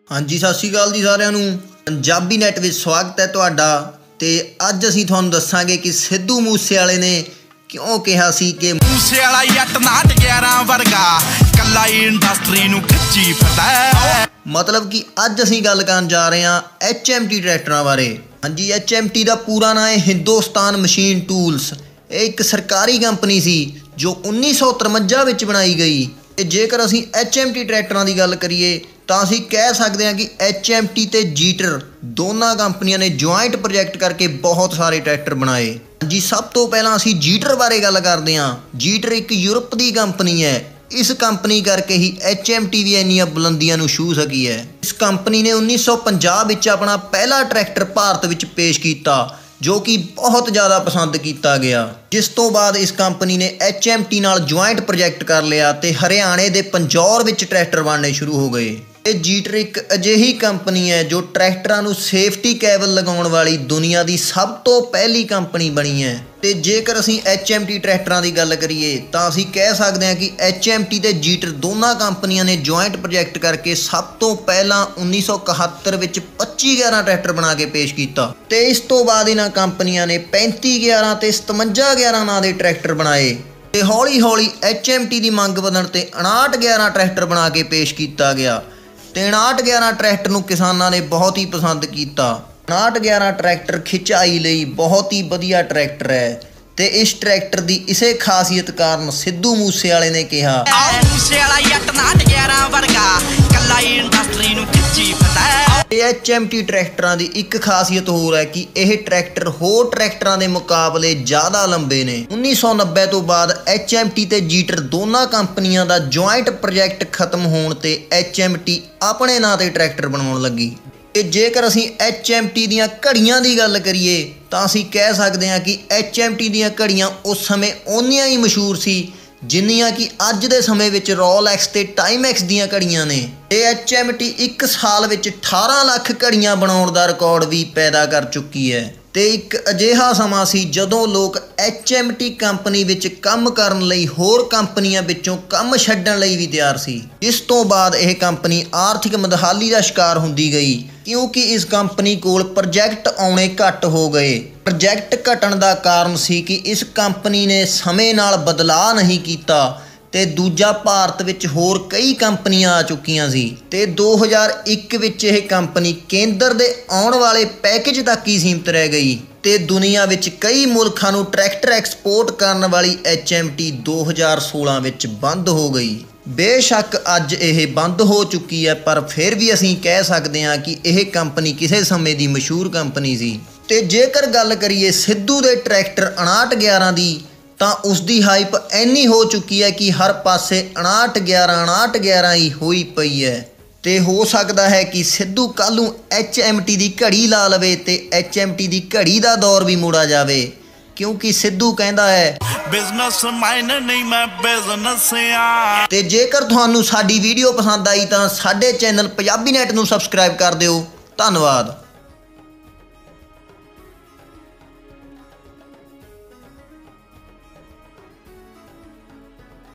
ਹਾਂਜੀ ਸਤਿ ਸ਼੍ਰੀ ਅਕਾਲ ਜੀ ਸਾਰਿਆਂ ਨੂੰ। ਪੰਜਾਬੀ ਨੈਟ ਵਿੱਚ ਸਵਾਗਤ ਹੈ ਤੁਹਾਡਾ। ਤੇ ਅੱਜ ਅਸੀਂ ਤੁਹਾਨੂੰ ਦੱਸਾਂਗੇ ਕਿ ਸਿੱਧੂ ਮੂਸੇਵਾਲੇ ਨੇ ਕਿਉਂ ਕਿਹਾ ਸੀ ਕਿ ਮੂਸੇਵਾਲਾ ਜੱਟ 911 ਵਰਗਾ ਕੱਲਾ ਹੀ ਇੰਡਸਟਰੀ ਨੂੰ ਖਿੱਚੀ ਫਿਰਦਾ। ਮਤਲਬ ਕਿ ਅੱਜ ਅਸੀਂ ਗੱਲ ਕਰਨ ਜਾ ਰਹੇ ਹਾਂ HMT ਟਰੈਕਟਰਾਂ ਬਾਰੇ। ਹਾਂਜੀ, HMT ਦਾ ਪੂਰਾ ਨਾਂ ਹੈ ਹਿੰਦੁਸਤਾਨ ਮਸ਼ੀਨ ਟੂਲਸ। ਇਹ ਇੱਕ ਸਰਕਾਰੀ ਕੰਪਨੀ ਸੀ ਜੋ 1953 ਵਿੱਚ ਬਣਾਈ ਗਈ। ਤੇ ਜੇਕਰ ਅਸੀਂ HMT ਟਰੈਕਟਰਾਂ ਦੀ ਗੱਲ ਕਰੀਏ ਤਾਂ ਅਸੀਂ ਕਹਿ ਸਕਦੇ ਹਾਂ ਕਿ HMT ਤੇ ਜੀਟਰ ਦੋਨਾਂ ਕੰਪਨੀਆਂ ਨੇ ਜੁਆਇੰਟ ਪ੍ਰੋਜੈਕਟ ਕਰਕੇ ਬਹੁਤ ਸਾਰੇ ਟਰੈਕਟਰ ਬਣਾਏ। ਜੀ ਸਭ ਤੋਂ ਪਹਿਲਾਂ ਅਸੀਂ ਜੀਟਰ ਬਾਰੇ ਗੱਲ ਕਰਦੇ ਹਾਂ। ਜੀਟਰ ਇੱਕ ਯੂਰਪ ਦੀ ਕੰਪਨੀ ਹੈ। ਇਸ ਕੰਪਨੀ ਕਰਕੇ ਹੀ HMT ਵੀ ਇੰਨੀਆਂ ਬੁਲੰਦੀਆਂ ਨੂੰ ਛੂਹ ਸਕੀ ਹੈ। ਇਸ ਕੰਪਨੀ ਨੇ 1950 ਵਿੱਚ ਆਪਣਾ ਪਹਿਲਾ ਟਰੈਕਟਰ ਭਾਰਤ ਵਿੱਚ ਪੇਸ਼ ਕੀਤਾ ਜੋ ਕਿ ਬਹੁਤ ਜ਼ਿਆਦਾ ਪਸੰਦ ਕੀਤਾ ਗਿਆ। ਜਿਸ ਤੋਂ ਬਾਅਦ ਇਸ ਕੰਪਨੀ ਨੇ HMT ਨਾਲ ਜੁਆਇੰਟ ਪ੍ਰੋਜੈਕਟ ਕਰ ਲਿਆ ਤੇ ਹਰਿਆਣੇ ਦੇ ਪੰਜੌਰ ਵਿੱਚ ਟਰੈਕਟਰ ਬਣਨੇ ਸ਼ੁਰੂ ਹੋ ਗਏ। ਇਹ ਜੀਟਰ ਇੱਕ ਅਜਿਹੀ ਕੰਪਨੀ ਹੈ ਜੋ ਟਰੈਕਟਰਾਂ ਨੂੰ ਸੇਫਟੀ ਕੇਬਲ ਲਗਾਉਣ ਵਾਲੀ ਦੁਨੀਆ ਦੀ ਸਭ ਤੋਂ ਪਹਿਲੀ ਕੰਪਨੀ ਬਣੀ ਹੈ। ਤੇ ਜੇਕਰ ਅਸੀਂ HMT ਟਰੈਕਟਰਾਂ ਦੀ ਗੱਲ ਕਰੀਏ ਤਾਂ ਅਸੀਂ ਕਹਿ ਸਕਦੇ ਹਾਂ ਕਿ HMT ਤੇ ਜੀਟਰ ਦੋਨਾਂ ਕੰਪਨੀਆਂ ਨੇ ਜੁਆਇੰਟ ਪ੍ਰੋਜੈਕਟ ਕਰਕੇ ਸਭ ਤੋਂ ਪਹਿਲਾਂ 1971 ਵਿੱਚ 2511 ਟਰੈਕਟਰ ਬਣਾ ਕੇ ਪੇਸ਼ ਕੀਤਾ। ਤੇ ਇਸ ਤੋਂ ਬਾਅਦ ਇਹਨਾਂ ਕੰਪਨੀਆਂ ਨੇ 3511 ਤੇ 5711 ਨਾਂ ਦੇ ਟਰੈਕਟਰ ਬਣਾਏ। ਤੇ ਹੌਲੀ ਹੌਲੀ HMT ਦੀ ਮੰਗ ਵਧਣ ਤੇ 5911 ਟਰੈਕਟਰ ਬਣਾ ਕੇ ਪੇਸ਼ ਕੀਤਾ ਗਿਆ। ਤੇ 5911 ਟਰੈਕਟਰ ਨੂੰ ਕਿਸਾਨਾਂ ਨੇ ਬਹੁਤ ਹੀ ਪਸੰਦ ਕੀਤਾ। 5911 ਟਰੈਕਟਰ ਖਿਚਾਈ ਲਈ ਬਹੁਤ ਹੀ ਵਧੀਆ ਟਰੈਕਟਰ ਹੈ। ਤੇ ਇਸ ਟਰੈਕਟਰ ਦੀ ਇਸੇ ਖਾਸੀਅਤ ਕਾਰਨ ਸਿੱਧੂ ਮੂਸੇਵਾਲੇ ਨੇ ਕਿਹਾ ਮੂਸੇਵਾਲਾ ਜੱਟ 911 ਵਰਗਾ ਕੱਲਾ ਹੀ ਇੰਡਸਟਰੀ ਨੂੰ ਖਿੱਚੀ ਫਿਰਦਾ। ਤੇ HMT ਟਰੈਕਟਰਾਂ ਦੀ ਇੱਕ ਖਾਸੀਅਤ ਹੋਰ ਹੈ ਕਿ ਇਹ ਟਰੈਕਟਰ ਹੋਰ ਟਰੈਕਟਰਾਂ ਦੇ ਮੁਕਾਬਲੇ ਜ਼ਿਆਦਾ ਲੰਬੇ ਨੇ। 1990 ਤੋਂ ਬਾਅਦ HMT ਤੇ ਜੀਟਰ ਦੋਨਾਂ ਕੰਪਨੀਆਂ ਦਾ ਜੁਆਇੰਟ ਪ੍ਰੋਜੈਕਟ ਖਤਮ ਹੋਣ ਤੇ HMT ਆਪਣੇ ਨਾਂ ਤੇ ਟਰੈਕਟਰ ਬਣਾਉਣ ਲੱਗੀ। ਤੇ ਜੇਕਰ ਅਸੀਂ HMT ਦੀਆਂ ਘੜੀਆਂ ਦੀ ਗੱਲ ਕਰੀਏ ਤਾਂ ਅਸੀਂ ਕਹਿ ਸਕਦੇ ਹਾਂ ਕਿ HMT ਦੀਆਂ ਘੜੀਆਂ ਉਸ ਸਮੇਂ ਓਨੀਆਂ ਹੀ ਮਸ਼ਹੂਰ ਸੀ ਜਿੰਨੀਆਂ ਕਿ ਅੱਜ ਦੇ ਸਮੇਂ ਵਿੱਚ ਰੋਲੈਕਸ ਤੇ ਟਾਈਮੈਕਸ ਦੀਆਂ ਘੜੀਆਂ ਨੇ। ਤੇ HMT ਇੱਕ ਸਾਲ ਵਿੱਚ 18 ਲੱਖ ਘੜੀਆਂ ਬਣਾਉਣ ਦਾ ਰਿਕਾਰਡ ਵੀ ਪੈਦਾ ਕਰ ਚੁੱਕੀ ਹੈ। ਤੇ ਇੱਕ ਅਜਿਹਾ ਸਮਾਂ ਸੀ ਜਦੋਂ ਲੋਕ HMT ਕੰਪਨੀ ਵਿੱਚ ਕੰਮ ਕਰਨ ਲਈ ਹੋਰ ਕੰਪਨੀਆਂ ਵਿੱਚੋਂ ਕੰਮ ਛੱਡਣ ਲਈ ਵੀ ਤਿਆਰ ਸੀ। ਇਸ ਤੋਂ ਬਾਅਦ ਇਹ ਕੰਪਨੀ ਆਰਥਿਕ ਮੰਦਹਾਲੀ ਦਾ ਸ਼ਿਕਾਰ ਹੁੰਦੀ ਗਈ ਕਿਉਂਕਿ ਇਸ ਕੰਪਨੀ ਕੋਲ ਪ੍ਰੋਜੈਕਟ ਆਉਣੇ ਘੱਟ ਹੋ ਗਏ। ਪ੍ਰੋਜੈਕਟ ਘਟਣ ਦਾ ਕਾਰਨ ਸੀ ਕਿ ਇਸ ਕੰਪਨੀ ਨੇ ਸਮੇਂ ਨਾਲ ਬਦਲਾਅ ਨਹੀਂ ਕੀਤਾ ਤੇ ਦੂਜਾ ਭਾਰਤ ਵਿੱਚ ਹੋਰ ਕਈ ਕੰਪਨੀਆਂ ਆ ਚੁੱਕੀਆਂ ਸੀ। ਤੇ 2001 ਵਿੱਚ ਇਹ ਕੰਪਨੀ ਕੇਂਦਰ ਦੇ ਆਉਣ ਵਾਲੇ ਪੈਕੇਜ ਤੱਕ ਹੀ ਸੀਮਿਤ ਰਹਿ ਗਈ ਤੇ ਦੁਨੀਆ ਵਿੱਚ ਕਈ ਮੁਲਕਾਂ ਨੂੰ ਟਰੈਕਟਰ ਐਕਸਪੋਰਟ ਕਰਨ ਵਾਲੀ HMT 2016 ਵਿੱਚ ਬੰਦ ਹੋ ਗਈ। ਬੇਸ਼ੱਕ ਅੱਜ ਇਹ ਬੰਦ ਹੋ ਚੁੱਕੀ ਹੈ ਪਰ ਫਿਰ ਵੀ ਅਸੀਂ ਕਹਿ ਸਕਦੇ ਹਾਂ ਕਿ ਇਹ ਕੰਪਨੀ ਕਿਸੇ ਸਮੇਂ ਦੀ ਮਸ਼ਹੂਰ ਕੰਪਨੀ ਸੀ। ਤੇ ਜੇਕਰ ਗੱਲ ਕਰੀਏ ਸਿੱਧੂ ਦੇ ਟਰੈਕਟਰ 5911 ਦੀ ਤਾਂ ਉਸ ਦੀ ਹਾਈਪ ਇੰਨੀ ਹੋ ਚੁੱਕੀ ਹੈ ਕਿ ਹਰ ਪਾਸੇ 5911 ਹੀ ਹੋਈ ਪਈ ਹੈ। ਤੇ ਹੋ ਸਕਦਾ ਹੈ ਕਿ ਸਿੱਧੂ ਕੱਲ੍ਹ ਨੂੰ HMT ਦੀ ਘੜੀ ਲਾ ਲਵੇ ਤੇ HMT ਦੀ ਘੜੀ ਦਾ ਦੌਰ ਵੀ ਮੋੜਾ ਜਾਵੇ ਕਿਉਂਕਿ ਸਿੱਧੂ ਕਹਿੰਦਾ ਹੈ ਬਿਜ਼ਨਸ ਮਾਈਨ ਨਹੀਂ ਮੈਂ ਬਿਜ਼ਨਸ ਆ। ਤੇ ਜੇਕਰ ਤੁਹਾਨੂੰ ਸਾਡੀ ਵੀਡੀਓ ਪਸੰਦ ਆਈ ਤਾਂ ਸਾਡੇ ਚੈਨਲ ਪੰਜਾਬੀ ਨੈਟ ਨੂੰ ਸਬਸਕ੍ਰਾਈਬ ਕਰ ਦਿਓ। ਧੰਨਵਾਦ।